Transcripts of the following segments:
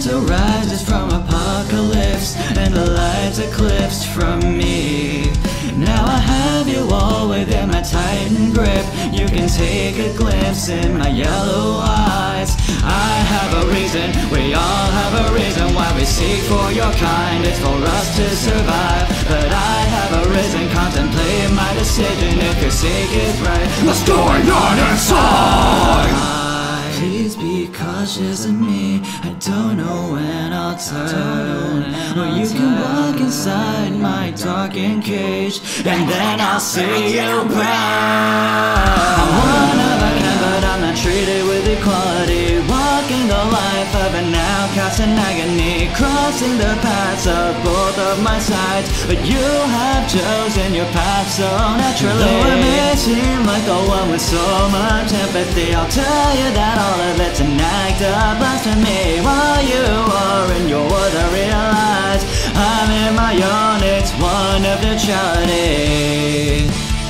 winter rises from apocalypse, and the lights eclipsed from me. Now I have you all within my tightened grip. You can take a glimpse in my yellow eyes. I have a reason, we all have a reason why we seek for your kind. It's for us to survive, but I have arisen. Contemplate my decision. If your sake is right, what's going on inside? Please be cautious of me. I don't know when I'll turn. Or you can walk inside my darkened cage, and then I'll see you burn. I'm one of a kind, but I'm not treated with equality. Walking the life of an outcast in agony, crossing the paths of both of my sides. But you have chosen your path so naturally. Though it may seem like the one with so much empathy, I'll tell you that all of it's an act of blasphemy. While you are in your world, I realize I'm in my own. It's one of the charity.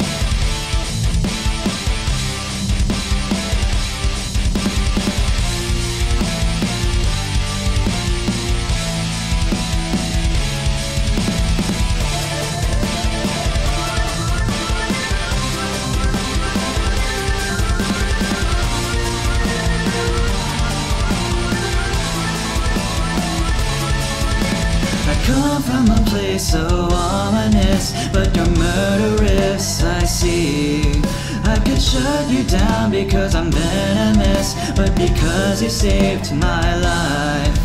Come from a place so ominous, but you're murderous, I see. I could shut you down because I'm venomous, but because you saved my life.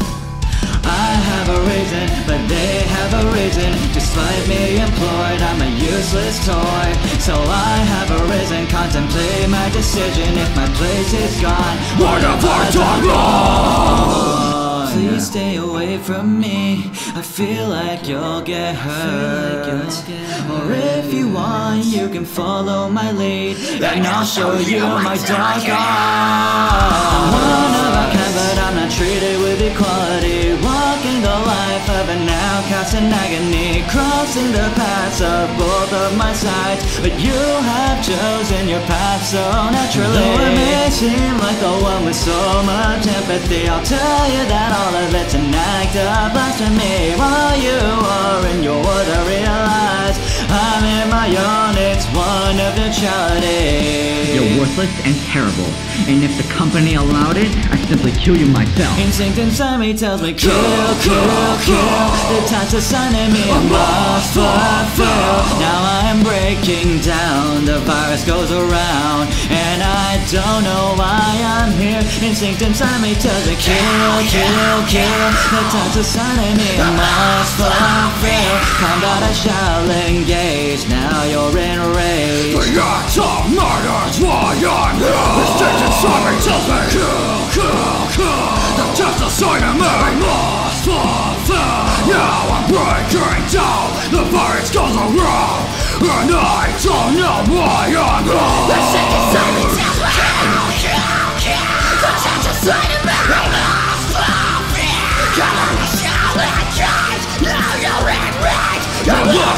I have a reason, but they have a reason. Despite me employed, I'm a useless toy. So I have arisen, contemplate my decision. If my place is gone, what have I done wrong? Please stay away from me. I feel like you'll get hurt. Or if you want, you can follow my lead, and I'll show you my dark art. I'm one of a kind, but I'm not treated with equality. Walking the life of an outcast in agony, crossing the paths of both of my sides. But you have chosen your path so naturally. Though it may seem like the one with so much empathy, I'll tell you that all of it's an act of blasphemy. While you are in your world, I realize I'm in my own. It's one of the charity. You're worthless and terrible, and if the company allowed it, I'd simply kill you myself. Instinct inside me tells me kill, kill, kill. The time's assigning me a must fulfill. Now I'm breaking down, the virus goes around, and I don't know why I'm here. Instinct inside me tells me kill, kill, kill. The time's assigning me a must fulfill. Combat I shall engage, now you're enraged. The act of murder's why I'm here. Instinct inside me tells me kill, kill, kill. The time's assigning me a must fulfill. Now I'm breaking down, the virus goes around, and I don't know why I'm here. The instinct inside me tells me kill, kill, kill. The time's assigning me a must fulfill. Come on, I shall engage, now you're enraged. The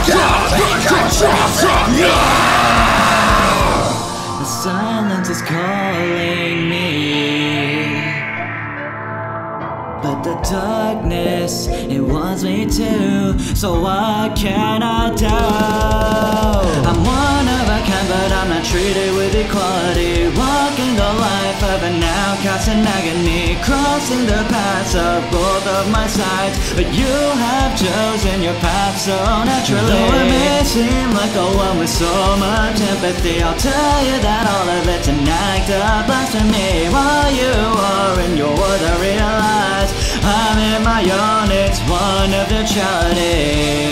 silence is calling me, but the darkness, it wants me to. So what can I do? I'm one of a kind, but I'm not treated with equality. Walking the life of an outcast in agony, crossing the paths of both of my sides. But you have chosen your path so naturally. Though it may seem like the one with so much empathy, I'll tell you that all of it's an act of blasphemy. While you are in your world, I realize I'm in my own. It's one of the charity.